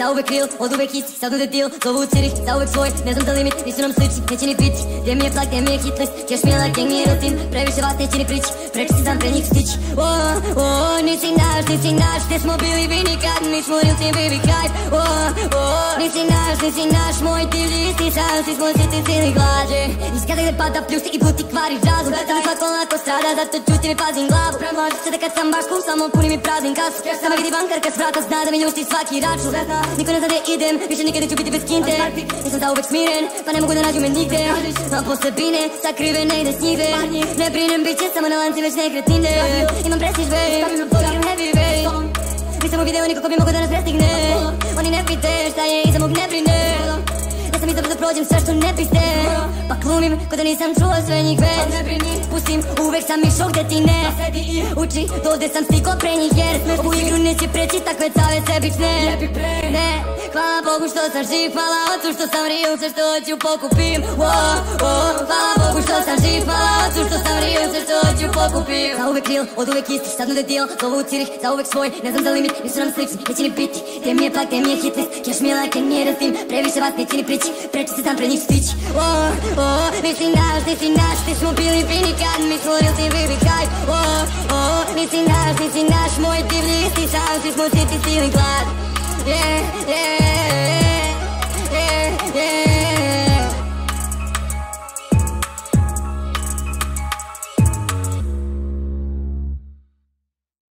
zauvek real, od uvek isti, sad ude deal. Zovu Cirih, zauvek svoj, ne znam za limit, nisu nam slični, neće ni biti. Gdje mi je plak, gdje mi je hitnost, keš mi je like, gang mi je rutin. Previše vas neće ni prići, preči si znam pre njih stić. Nisi naš, gdje smo bili vi nikad, mi smo real team, baby hype. Nisi naš, moj divlji isti sam, svi smo siti cijeli glađe. Iskada gde pada pljusti i buti kvari džazu. Sam mi svako lako strada, zato čutim i pazim glavu. Može se da kad sam baš cool, samo punim i praznim kasu. Sama vidi bankar kad s vrata zna da mi ljušti svaki račun. Niko ne zna gde idem, više nikad neću biti bez kinte. Nisam zauvek smiren, pa ne mogu da nađu me nigde. A posle bine, sakrivene i da snigde. Ne brinem, bit će samo na lanci već nekretnine. Imam prestiž, babe, stavim heavy, babe. Nisam u videu niko ko bi mogo da nas prestigne. Oni ne pite šta je iza mog ne brine. Ja sam izabrao da prođem sve što ne piste. Pa glumim ko da nisam čuo sve njih već. Pustim, uvek sam ih šok detine. Uči, dovde sam stikao pre njih jer ovu igru neće preći takve cave sebične. Ne, hvala Bogu što sam živ, hvala ocu što sam real, sve što hoću pokupim. Hvala Bogu što sam živ, hvala ocu što sam real, sve što hoću pokupim. Zauvek real, od uvek isti, sad nude deal. Zovu Cirih, zauvek svoj, ne znam za limit, nisu nam slični, neće ni biti. Gdje mi je plak, gdje mi je hitnost, keš mi je like, gang mi je rastim. Previše vas neće ni prići, preči se znam pre njih stić. Nisi naš, ti smo bili vi nikad, mi smo real team, baby hype. Nisi naš, moj divlji isti sam, svi smo siti cijeli glad. Yeah.